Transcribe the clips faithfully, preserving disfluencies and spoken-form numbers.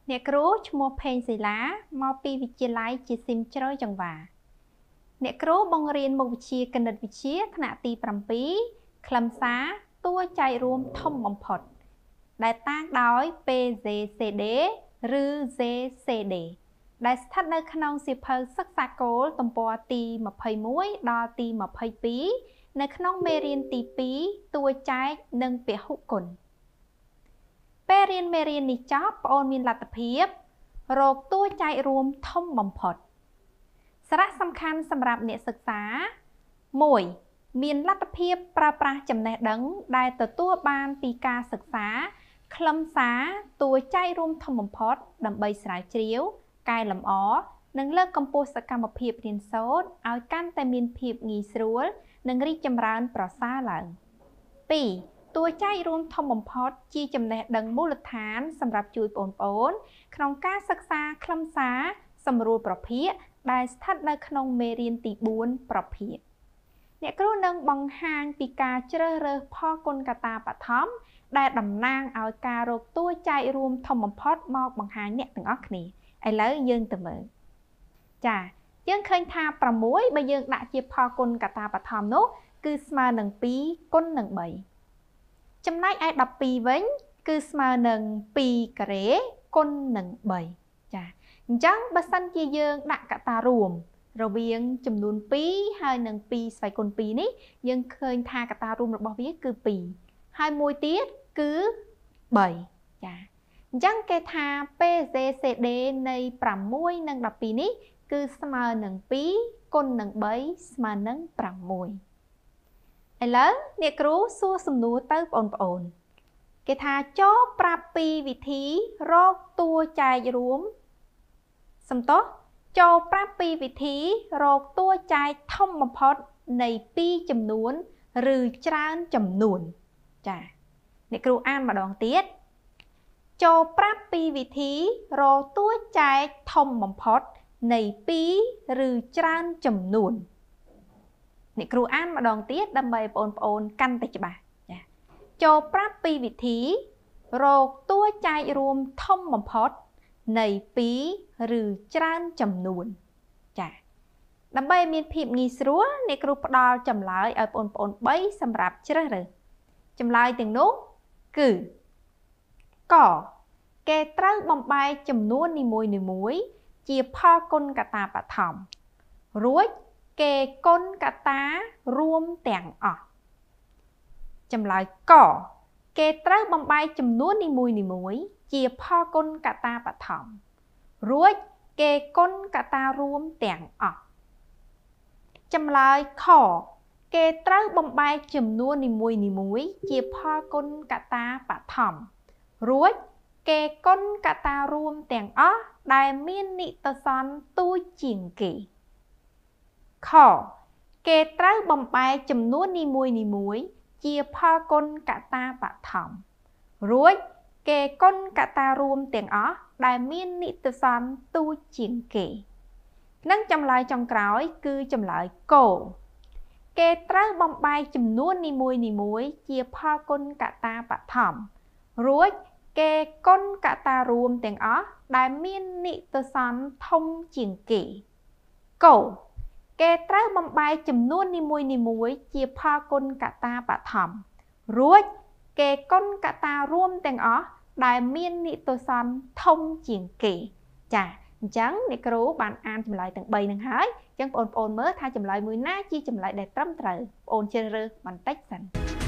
អ្នកគ្រូឈ្មោះផេងសីឡាមកពីវិទ្យាល័យជាស៊ីមជ្រោយចង្វាអ្នកគ្រូបង្រៀនមុខវិជ្ជាគណិតវិទ្យាថ្នាក់ទីប្រាំពីរខ្លឹមសារតួចែករួមធំបំផុតដែលតាំងដោយ P Z C D ឬ Z C D ដែលស្ថិតនៅក្នុងសៀវភៅសិក្សាគោលទំព័រទីម្ភៃមួយដល់ទីម្ភៃពីរនៅក្នុងមេរៀនទីពីរតួចែកនិងពហុគុណពេលរៀនមេរៀននេះចប់បងប្អូនមានលទ្ធភាពរកតួចែករួមធំបំផុតសារៈសំខាន់សម្រាប់អ្នកសិក្សាមួយមានលទ្ធភាពប្រើប្រាស់ចំណេះដឹងដែលទទួលបានពីការសិក្សាខ្លឹមសារតួចែករួមធំបំផុតដើម្បីស្រាវជ្រាវកែលម្អនិងលើកកម្ពស់សកម្មភាពរៀនសូត្រឲ្យកាន់តែមានភាពងាយស្រួលនិងរីកចម្រើនប្រសើរឡើងពីរតួចែករួមធំបំផុតជាចំណេះដឹងមូលដ្ឋានសម្រាប់ជួយបងប្អូនក្នុងការសិក្សាខ្លឹមសារសម្រួលប្រភេទដែលស្ថិតនៅក្នុងមេរៀនទីបួនប្រភេទអ្នកគ្រូនឹងបង្ហាញពីការជ្រើសរើសផលគុណកត្តាបឋមដែលតំណាងឲ្យការរកតួចែករួមធំបំផុតមកបង្ហាញអ្នកទាំងអស់គ្នាឥឡូវយើងទៅមើលចាយើងឃើញថាប្រាំមួយបើយើងដាក់ជាផលគុណកត្តាបឋមនោះគឺស្មើនឹងពីរគុណនឹងបីចំណែកឯដប់ពីរវិញគឺស្មើនឹងពីរការ៉េគុណនឹងបីចាអញ្ចឹងបើសិនជាយើងដាក់កត្តារួមរវាងចំនួនពីរហើយនឹងពីរស្វ័យគុណពីរនេះយើងឃើញថាកត្តារួមរបស់វាគឺពីរហើយមួយទៀតគឺបីចាអញ្ចឹងគេថា P Z C D នៃប្រាំមួយនិងដប់ពីរនេះគឺស្មើនឹងពីរគុណនឹងបីស្មើនឹងប្រាំមួយឥឡូវអ្នកគ្រូសួរសំណួរទៅបងប្អូនគេថាចូលប្រាប់ពីវិធីរកតួចែករួមសំទោសចូលប្រាប់ពីវិធីរកតួចែកធំបំផុតនៃពីរចំនួនឬច្រើនចំនួនចាអ្នកគ្រូអានម្ដងទៀតចូលប្រាប់ពីវិធីរកតួចែកធំបំផុតនៃពីរឬច្រើនចំនួនអ្នកគ្រូអានម្ដងទៀតដើម្បីបងប្អូនកាន់តែច្បាស់ចាចូលប្រាប់ពីវិធីរកតួចែករួមធំបំផុតនៃពីរឬច្រើនចំនួនចាដើម្បីមានភាពងាយស្រួលអ្នកគ្រូផ្ដល់ចម្លើយឲ្យបងប្អូនបីសម្រាប់ជ្រើសរើសចម្លើយទាំងនោះគឺកគេត្រូវបំបែកចំនួននីមួយៗជាផលគុណកត្តាបឋមរួចគេគុណកត្តារួមទាំងអស់ចម្លើយកគេត្រូវបំបែកចំនួននីមួយៗជាផលគុណកត្តាបឋមរួចគេគុណកត្តារួមទាំងអស់ចម្លើយខគេត្រូវបំបែកចំនួននីមួយៗជាផលគុណកត្តាបឋមរួចគេគុណកត្តារួមទាំងអស់ដែលមាននិត្តស័ណ្ឌទូចជាងគេខគេត្រូវបំបែកចំនួននីមួយៗជាផលគុណកត្តាបឋមរួចគេគុណកត្តារួមទាំងអស់ដែលមាននិត្តស័ណ្ឌទូចជាងគេនិងចម្លើយចុងក្រោយគឺចម្លើយកគេត្រូវបំបែកចំនួននីមួយៗជាផលគុណកត្តាបឋមរួចគេគុណកត្តារួមទាំងអស់ដែលមាននិត្តស័ណ្ឌធំជាងគេកគេត្រូវបំបែកចំនួននីមួយៗជាផលគុណកត្តាបឋមរួចគេគុណកត្តារួមទាំងអស់ដែលមាននិត្តស័ណ្ឌធំជាងគេចាអញ្ចឹងអ្នកគ្រូបានអានចម្លើយទាំងបីនឹងហើយអញ្ចឹងបងប្អូនមើលថាចម្លើយមួយណាជាចម្លើយដែលត្រឹមត្រូវបងប្អូនជ្រើសរើសបន្តិចសិន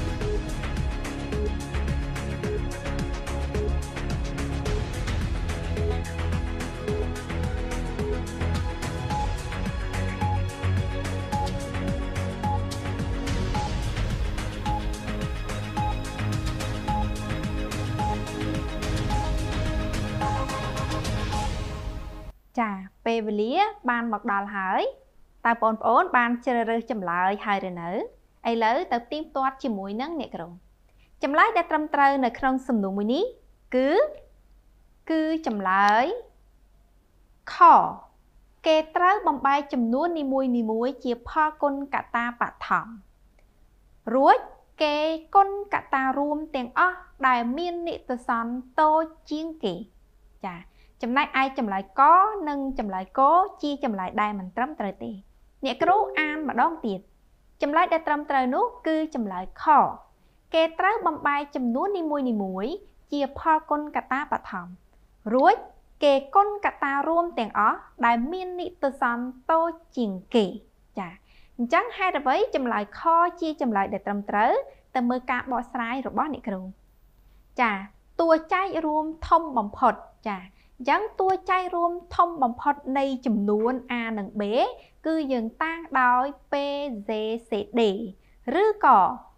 ចាពេលវេលាបានមកដល់ហើយតើបងប្អូនបានជ្រើសរើសចម្លើយហើយឬនៅឥឡូវទៅទៀងទាត់ជាមួយនឹងអ្នកគ្រូចម្លើយដែលត្រឹមត្រូវនៅក្នុងសំណួរមួយនេះគឺគឺចម្លើយខគេត្រូវបំបែកចំនួននីមួយៗជាផលគុណកត្តាបឋមរួចគេគុណកត្តារួមទាំងអស់ដែលមាននិត្តស័ណ្ឌតូចជាងគេចាចំណែកឯចម្លើយកនិងចម្លើយកជាចម្លើយដែលមិនត្រឹមត្រូវទេអ្នកគ្រូអានម្ដងទៀតចម្លើយដែលត្រឹមត្រូវនោះគឺចម្លើយខគេត្រូវបំបែកចំនួននីមួយៗជាផលគុណកត្តាបឋមរួចគេគុណកត្តារួមទាំងអស់ដែលមាននិត្តសន្នតូចជាងគេចាអញ្ចឹងហេតុអ្វីចម្លើយខជាចម្លើយដែលត្រឹមត្រូវទៅមើលការបកស្រាយរបស់អ្នកគ្រូចាតួចែករួមធំបំផុតចាអញ្ចឹងតួចែករួមធំបំផុតនៃចំនួន A និង B គឺយើងតាំងដោយ P Z C D ឬក៏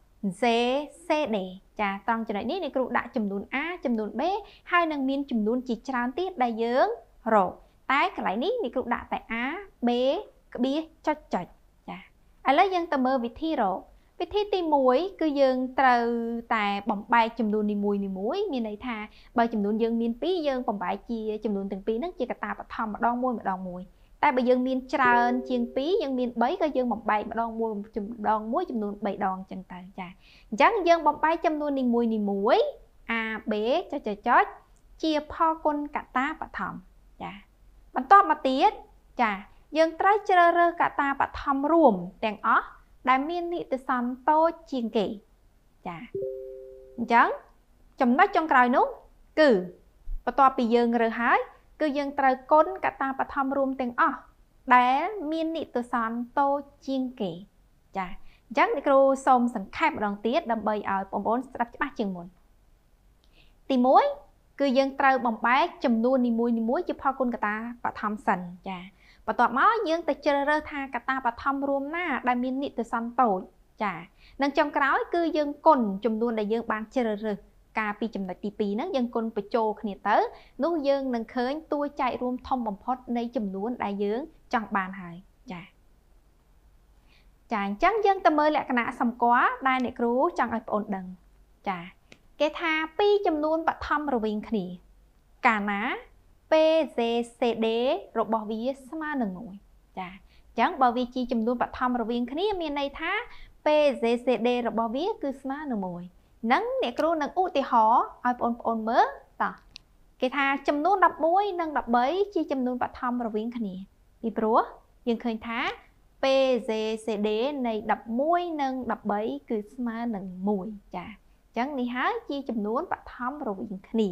Z C D ចាត្រង់ចំណុចនេះអ្នកគ្រូដាក់ចំនួន A ចំនួន B ហើយនឹងមានចំនួនជាច្រើនទៀតដែលយើងរកតែកន្លែងនេះអ្នកគ្រូដាក់តែ A B ក្បៀសចុចចុចចាឥឡូវយើងទៅមើលវិធីរកវិធីទីមួយគឺយើងត្រូវតែបំបែកចំនួននីមួយៗមានន័យថាបើចំនួនយើងមានពីរយើងបំបែកជាចំនួនទាំងពីរហ្នឹងជាកត្តាបឋមម្ដងមួយម្ដងមួយតែបើយើងមានច្រើនជាងពីរយើងមានបីក៏យើងបំបែកម្ដងមួយម្ដងមួយចំនួនបីដងអញ្ចឹងទៅចាអញ្ចឹងយើងបំបែកចំនួននីមួយៗ A B ចុចចុចចុចជាផលគុណកត្តាបឋមចាបន្ទាប់មកទៀតចាយើងត្រូវជ្រើសរើសកត្តាបឋមរួមទាំងអស់ដែលមាននិត្តសន្នតូចជាងគេចាអញ្ចឹងចំណុចចុងក្រោយនោះគឺបន្ទាប់ពីយើងរើសហើយគឺយើងត្រូវគុណកត្តាបឋមរួមទាំងអស់ដែលមាននិត្តសន្នតូចជាងគេចាអញ្ចឹងអ្នកគ្រូសូមសង្ខេតម្ដងទៀតដើម្បីឲ្យបងប្អូនស្ដាប់ច្បាស់ជាងមុនទីមួយគឺយើងត្រូវបំបែកចំនួននីមួយៗជាផលគុណកត្តាបឋមសិនចាបន្ទាប់មកយើងទៅជ្រើសរើសថាកត្តាបឋមរួមណាដែលមាននិត្តសន្នតូចចានិងចុងក្រោយគឺយើងគុណចំនួនដែលយើងបានជ្រើសរើសកាលពីចំណុចទីពីរហ្នឹងយើងគុណបញ្ចូលគ្នាទៅនោះយើងនឹងឃើញតួចែករួមធំបំផុតនៃចំនួនដែលយើងចង់បានហើយចាចាអញ្ចឹងយើងទៅមើលលក្ខណៈសម្គាល់ដែលអ្នកគ្រូចង់ឲ្យបងប្អូនដឹងចាគេថាពីរចំនួនបឋមរវាងគ្នាកាលណា P Z C D របស់វាស្មើនឹងមួយចាអញ្ចឹងបើវាជាចំនួនបឋមរវាងគ្នាមានន័យថា P Z C D របស់វាគឺស្មើនឹងមួយនឹងអ្នកគ្រូនឹងឧទាហរណ៍ឲ្យបងប្អូនមើលតោះគេថាចំនួនដប់មួយនិងដប់បីជាចំនួនបឋមរវាងគ្នាពីព្រោះយើងឃើញថា P Z C D នៃដប់មួយនិងដប់បីគឺស្មើនឹងមួយចាអញ្ចឹងនេះហើយជាចំនួនបឋមរវាងគ្នា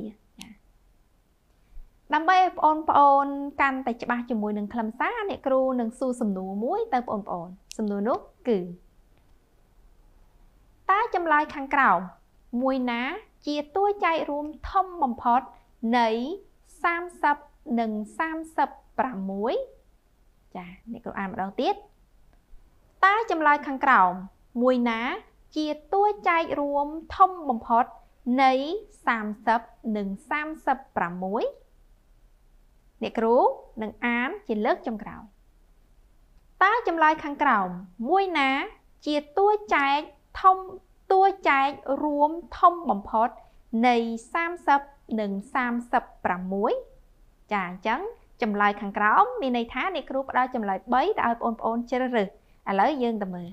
ដើម្បីឲ្យបងប្អូនកាន់តែច្បាស់ជាមួយនឹងខ្លឹមសារអ្នកគ្រូនឹងសួរសំណួរមួយទៅបងប្អូនសំណួរនោះគឺតើចម្លើយខាងក្រោមមួយណាជាតួចែករួមធំបំផុតនៃសាមសិបនិងសាមសិបប្រាំមួយចាអ្នកគ្រូអានម្ដងទៀតតើចម្លើយខាងក្រោមមួយណាជាតួចែករួមធំបំផុតនៃសាមសិបនិងសាមសិបប្រាំមួយអ្នកគ្រូនឹងអានជាលើកចុងក្រោយតើចម្លើយខាងក្រោមមួយណាជាតួចែកធំតួចែករួមធំបំផុតនៃសាមសិបនិងសាមសិបប្រាំមួយចាអញ្ចឹងចម្លើយខាងក្រោមមានន័យថាអ្នកគ្រូផ្ដល់ចម្លើយបីទៅឲ្យបងប្អូនជ្រើសរើសឥឡូវយើងទៅមើល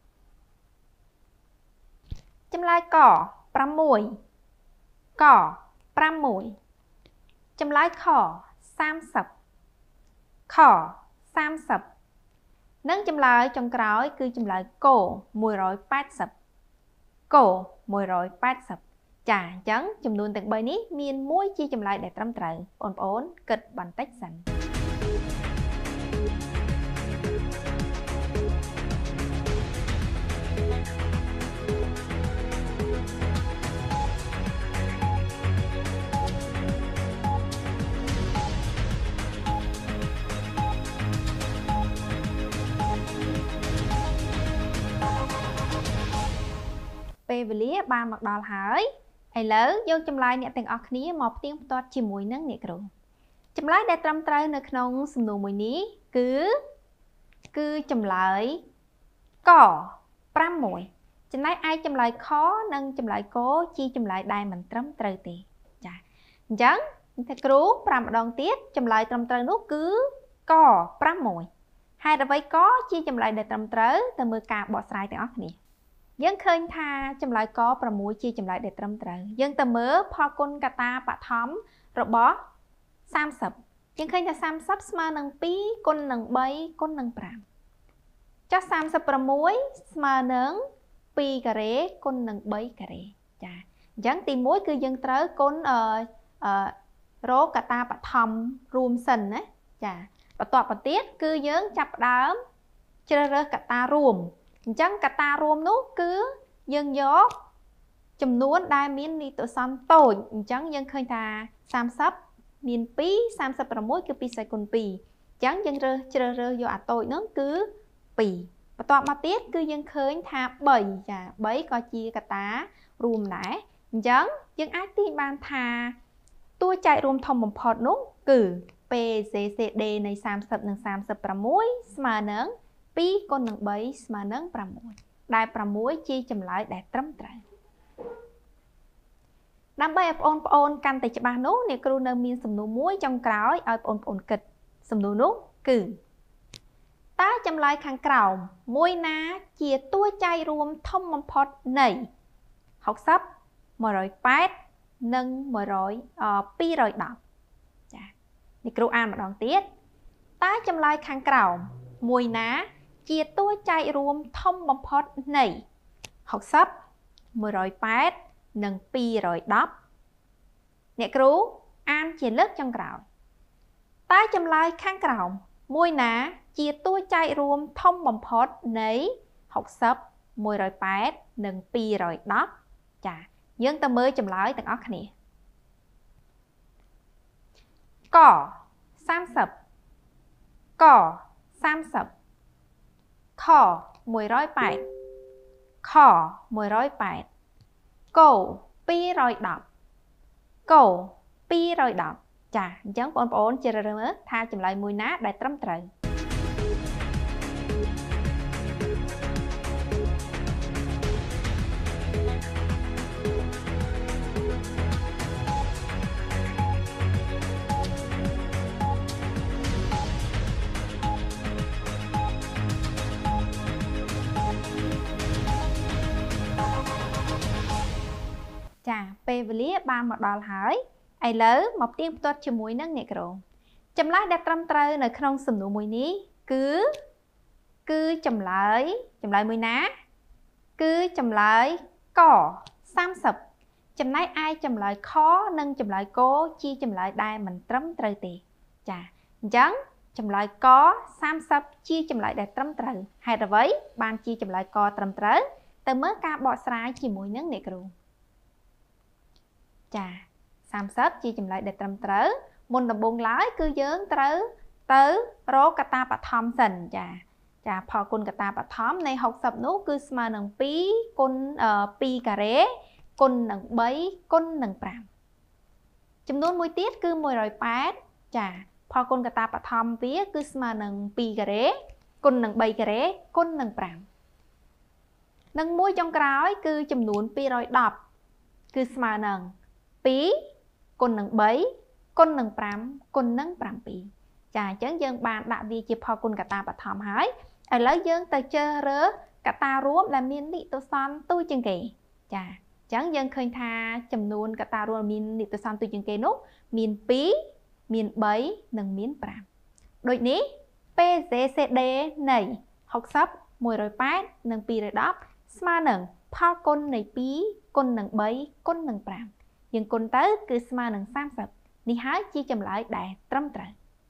ចម្លើយកប្រាំមួយកប្រាំមួយចម្លើយខសាមសិបខសាមសិបនិងចម្លើយចុងក្រោយគឺចម្លើយកមួយរយប៉ែតសិបកមួយរយប៉ែតសិបចាអញ្ចឹងចំនួនទាំងបីនេះមានមួយជាចម្លើយដែលត្រឹមត្រូវបងប្អូនគិតបន្តិចសិនពេលវេលាបានមកដល់ហើយឥឡូវយកចម្លើយអ្នកទាំងអស់គ្នាមកផ្ទៀងផ្ទាត់ជាមួយនឹងអ្នកគ្រូចម្លើយដែលត្រឹមត្រូវនៅក្នុងសំណួរមួយនេះគឺគឺចម្លើយកប្រាំមួយចំណែកឯចម្លើយខនិងចម្លើយកជាចម្លើយដែលមិនត្រឹមត្រូវទេចាអញ្ចឹងអ្នកគ្រូប្រាំម្ដងទៀតចម្លើយត្រឹមត្រូវនោះគឺកប្រាំមួយហេតុអ្វីកជាចម្លើយដែលត្រឹមត្រូវទៅមើលការបកស្រាយទាំងអស់គ្នាយើងឃើញថាចម្លើយកប្រាំមួយជាចម្លើយដែលត្រឹមត្រូវយើងទៅមើលផលគុណកត្តាបឋមរបស់ sa sập nhưng khi ta sa sập mà nâng pi con nâng bay con nâng pram cho sa sập pra muối mà nâng pi cà rế con nâng bay cà rế chà chẳng tìm muối cứ dân tới con ờ ờ rô cả ta bạc thầm rùm sần á chà và tọa bạc tiết cứ dân chập đám chơi rơ cả ta rùm chẳng cả ta rùm nút cứ dân gió chùm nuốt đai miên đi tổ xăm tồi chẳng dân khơi thà sam sắp miền pí sam sắp ra mối cứ pi sai con pi chẳng dân rơ chơi rơ do à tồi nó cứ pi và tọa mà tiết cứ dân khơi thà bảy chà bảy coi chia cả ta rùm nãy chẳng dân ái tí ban thà tôi chạy rùm thông một phọt nút cử p c c d này sam sắp nâng sam sắp ra mối mà nâng pi con nâng bảy mà nâng ra mối đại pra muối chi chấm lại để trấm trái đam bay ôn ôn căn tại ba nốt nè kêu nơ miên sầm nụ muối trong cõi ở ôn ôn kịch sầm nụ nốt cử ta chấm lại khang cào muối ná chia tua chay rùm thông mầm phật này học sắp mời rồi pát nâng mời rồi pi rồi đọc nè kêu an mà đón tiết ta chấm lại khang cào muối ná chia tua chạy rùm thông bóng phót này học sắp mười rồi pát nâng pi rồi đắp nè cứu an chia lớp trong cào ta chăm lai khang cào môi ná chia tua chạy rùm thông bóng phót này học sắp mười rồi pát nâng pi rồi đắp chà dân ta mới chăm lai tầng óc nè cỏ sam sập cỏ sam sập khò mùi rói bạch khò mùi rói bạch cổ pi rồi đọc cổ pi rồi đọc chà chẳng bọn bọn chơi ra mớ tha chùm lại mùi nát đại trâm trời chà pe về lý ba một đòn hỏi ai lỡ một tiếng tốt cho mũi nâng nhẹ rồi chấm lái đẹp trăm trời nơi không sầm nụ mũi ní cứ cứ chấm lại chấm lại mũi ná cứ chấm lại cỏ sam sập chấm lái ai chấm lại khó nâng chấm lại cố chi chấm lại đai mình trấm trời tì chà trắng chấm lại có sam sập chi chấm lại đẹp trăm trời hay là với ban chi chấm lại co trầm trời từ mới ca bọ sải chỉ mũi nâng nhẹ rồi chà sam sắp chi chùm lại để trầm trớ môn đồng bông lái cứ dớn trớ tớ rô cả ta bà thom sần chà chà phò con cả ta bà thom này học sập nốt cứ mà nâng pí con pi cà rế con nâng bấy con nâng pram chùm nôn mùi tiết cứ mùi rồi pát chà phò con cả ta bà thom vía cứ mà nâng pi cà rế con nâng bấy cà rế con nâng pram nâng mùi trong cõi cứ chùm nôn pi rồi đọc cứ mà nâng pí con nâng bấy con nâng pram con nâng pram pí chà chấn dân bạn đã đi chụp họ con cả ta bà thòm hái ở lấy dân tới chơi rớ cả ta rúm là miên đi tôi son tôi chân kì chà chấn dân khơi tha chầm nuôn cả ta rúm miên đi tôi son tôi chân kì nút miên pí miên bấy nâng miên pram đôi ní p g c d này học sắp mùi rồi pát nâng pi rồi đắp sma nâng phao con này pí con nâng bấy con nâng pram nhưng con tới cứ mà nâng sam sập đi hái chi chầm lại đại trâm trời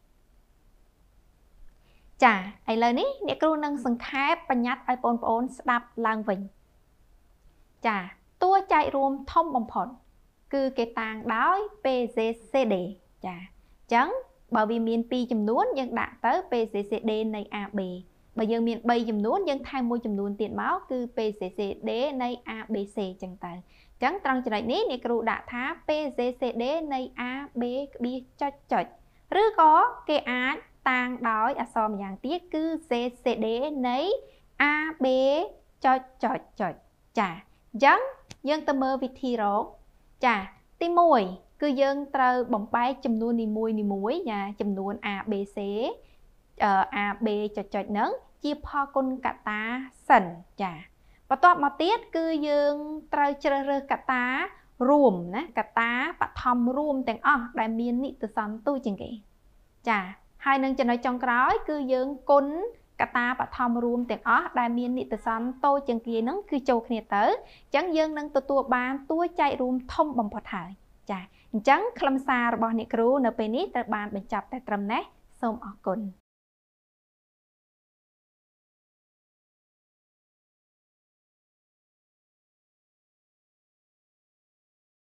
chà ai lời ní nè kêu nâng sừng khép và nhát ai bồn bồn đạp lang vịnh chà tua chạy rùm thông bồng phật cứ cái tàng đói p g c d chà chẳng bởi vì miền pi chùm nuốt nhưng đã tới p g c d này a b bởi dân miền bay chùm nuốt nhưng thay môi chùm nuốt tiền máu cứ p g c d này a b c chẳng tới chẳng trong trường này nè kêu đã thá p g c d này a b b cho chọi rứ có cái á tàng đói à so mà dạng tiết cứ g c d này a b cho chọi chọi chà chẳng dân tâm mơ vị thi rốt chà tí mùi cứ dân trơ bóng bay chùm nuôn đi mùi đi mùi nha chùm nuôn a b c uh, a b cho chọi nấng chia pho con cả ta sần chà và toát mà tiết cứ dương trời trời rơ cả ta រួមណាកតាបឋមរួមទាំងអស់ដែលមាននិតសន្ទូជាងគេចាហើយនឹងចំណុចចុងក្រោយគឺយើងគុណកតាបឋមរួមទាំងអស់ដែលមាននិតសន្ទូជាងគេហ្នឹងគឺចូលគ្នាទៅអញ្ចឹងយើងនឹងទទួលបានតួចែករួមធំបំផុតហើយចាអញ្ចឹងខ្លឹមសាររបស់អ្នកគ្រូនៅពេលនេះត្រូវបានបញ្ចប់តែត្រឹមនេះសូមអរគុណ